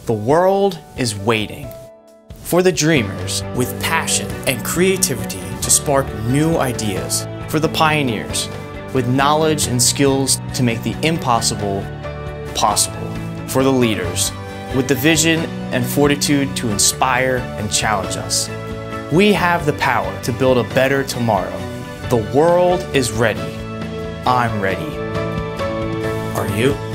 The world is waiting for the dreamers with passion and creativity to spark new ideas, for the pioneers with knowledge and skills to make the impossible possible, for the leaders with the vision and fortitude to inspire and challenge us. We have the power to build a better tomorrow. The world is ready. I'm ready. Are you?